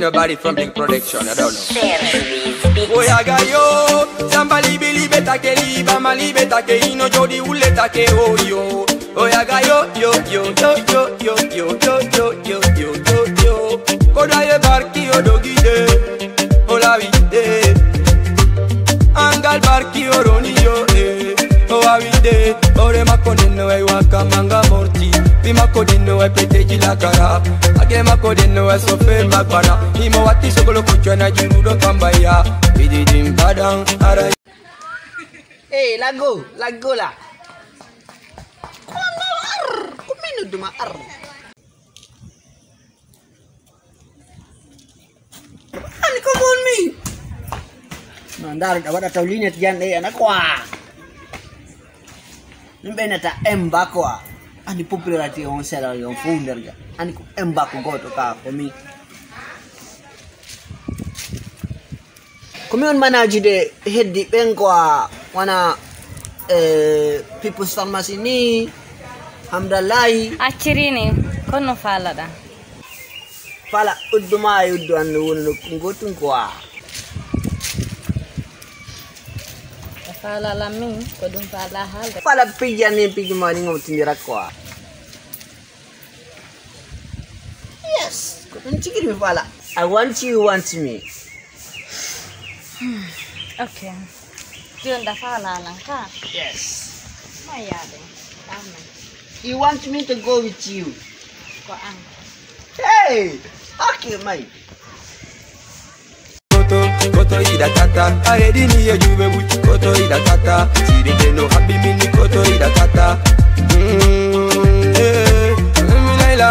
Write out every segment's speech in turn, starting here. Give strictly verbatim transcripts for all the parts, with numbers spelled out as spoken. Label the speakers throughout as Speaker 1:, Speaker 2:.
Speaker 1: nobody from Big Production, I don't know. Boy, I got yo, somebody believe it, I can leave, I'm a leave it, I can you know, Jody will let I can oh yo. Boy, I got yo, yo, yo, yo, yo, yo, yo, yo, yo, yo, yo, yo, yo. Koda ye barki o dogi de, ola vide. Angal barki o roni yo, eh, ola vide. Ore makoneno e waka manga morti. Bima kodino e peteji la kara. Agema kodino e sofe magbana. Imo wati sogolo kuchwa na jirudo kambaya. Bididim badang ara.
Speaker 2: Eh, lagu, lagu lah. Kuminu duma ar. Ani come on me. Mandar dapat atau linet jan eh anak kwa. Nimbena ta emba kwa. Ani popularity on seller on founder ga. Ani ko emba ko goto ka for me. Kumi on manage de heddi ben kwa wana eh People's Pharmacy ni Hamdalai
Speaker 3: Achirini kono fala da.
Speaker 2: Fala uduma yudu anu wono ngotun kwa.
Speaker 3: Fala la min kodum fala hal.
Speaker 2: Fala pija ni pija mani ngotinjira kwa. Yes, kodun chikiri mi fala. I want you, you want me.
Speaker 3: Okay. Yunda fala langka.
Speaker 2: Yes.
Speaker 3: Mayade. Amen.
Speaker 2: You want me to go with you?
Speaker 3: Ko ang.
Speaker 2: Hey! Okay, mate.
Speaker 1: Koto, koto ida tata. Already ni ya jube buchi. Koto ida tata. Siri no happy mini koto ida tata. Mmm, yeah. Mmm, Naila.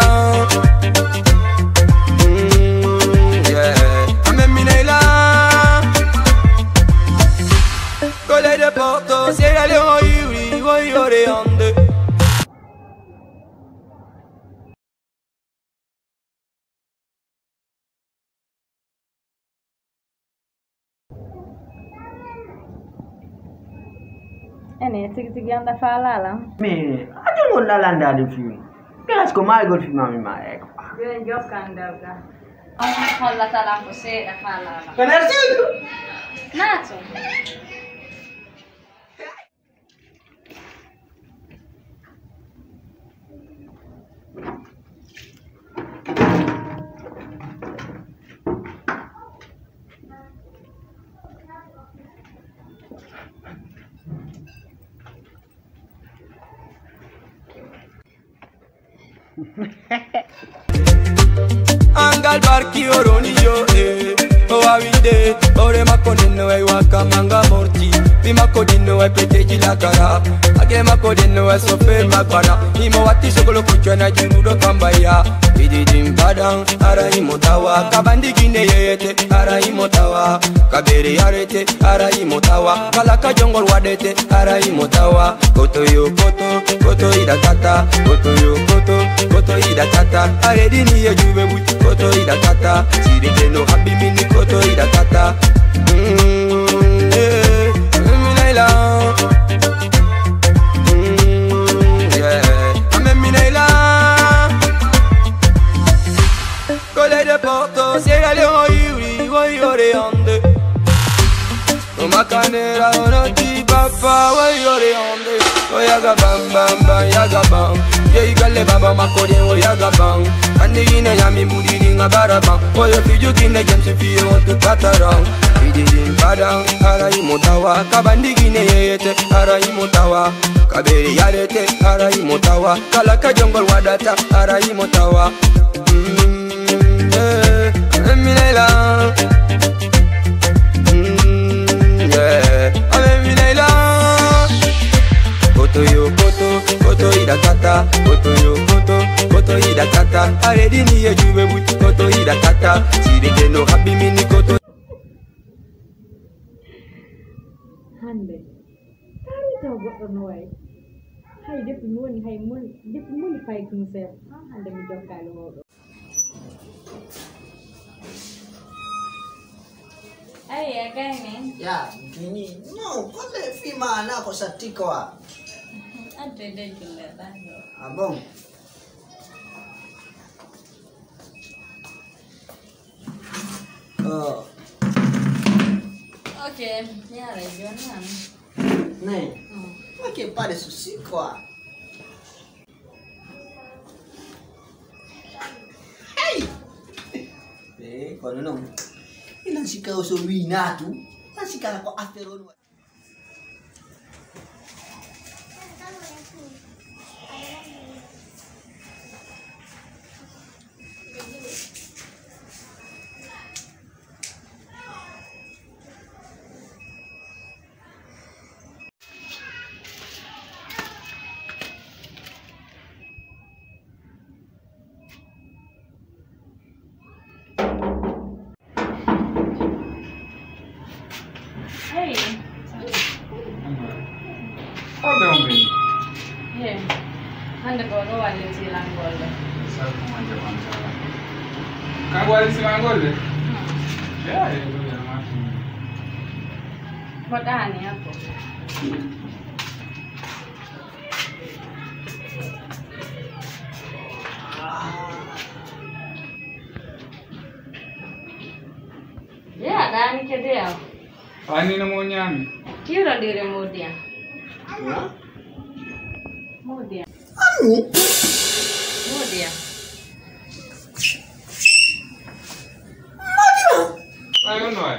Speaker 1: Mmm, yeah. Ame mi Naila. Cole de porto, siega le oiri, voy oreande.
Speaker 3: Ene tigi tigi anda fala la.
Speaker 2: Me, I don't want to land at the film. Guys, come on, go to mommy, my egg.
Speaker 3: Yun job kanda ga. Ang hola tala ko se da fala la.
Speaker 2: Can I see you?
Speaker 3: Nato.
Speaker 1: Angal barki oroni yo eh. O avide, ore makoneno e waka manga morti. Bima kodino e peteji la kara. Agema kodino e sofe magbana. Imo wati sogolo kuchwa na jirudo kambaya. Bididim badang ara imotawa. Kabandi gine yete ara imotawa. Kabere yarete ara imotawa. Kalaka jongol wadete ara imotawa. Koto yo koto, koto ida tata. Koto yo koto, koto ida tata. Already ni ya jube buchi. Koto ida tata. Siri no happy mini koto ida tata. Mmm, yeah. Mmm, Naila. Mmm, yeah. Ame mi Naila. Cole de porto, siega le oiri, voy oreande. No macanera, no ti papa, voy oreande. Oyaga bam bam bam, yaga bam. Ye igale baba makode oyaga bam. Andi gine yami budi dinga barabam. Oyo fiju gine james if you want to cut around. Bidin badang, ara imotawa. Kabandi gine yete, ara imotawa. Kaberi yarete, ara imotawa. Kalaka jongol wadata, ara imotawa. Mmm, yeah, ame mi Naila. Mmm, yeah, ame mi Naila. Koto yo koto, koto ida tata. Koto yo koto, koto ida tata. Already ni ya jube buchi. Koto ida tata. Siri no happy mini koto.
Speaker 3: Hande. Kari taw goddo no way. Hay def moni hay moni def moni fay kum sef. Hande mi jokkalo modo. Ay, agani.
Speaker 2: Ya, gini. No, kole fima na ko sa tikwa.
Speaker 3: Ante de julle bando.
Speaker 2: Abong. Oh.
Speaker 3: Ok, ya regional.
Speaker 2: Né?
Speaker 3: Hmm.
Speaker 2: Ma che pare su sì qua. Ehi! Eh, quando non... E non si cavo sul ruinato. Non si cava qua a Ferrone.
Speaker 3: Hey.
Speaker 4: Vabbè un bene.
Speaker 3: Hey. Hande ko do walle silang golle.
Speaker 4: Sa ko mangia mangiare. Ka guardi si mangolle? Ya, ya lo ya ma.
Speaker 3: Kodani hapo. Ya, dani ke dia.
Speaker 4: Ani na mo nyami.
Speaker 3: Kira dire modia.
Speaker 2: Hah?
Speaker 3: Modia.
Speaker 2: Anu?
Speaker 3: Modia.
Speaker 4: Ai non vai.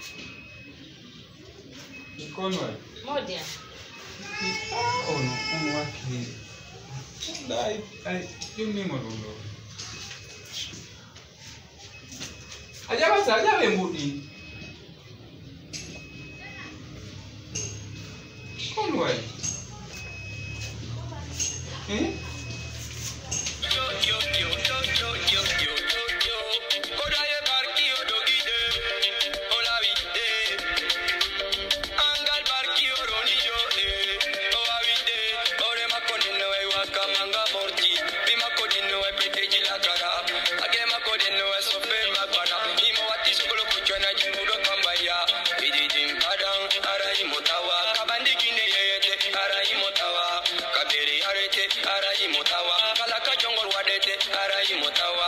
Speaker 4: Con vai.
Speaker 3: Modia.
Speaker 4: Oh no, un waki. Dai, dai, io mi morulo. Aja basa, aja be mudi. Con vai. Eh?
Speaker 1: Ara imotawa, kala kajongol wadete, ara imotawa.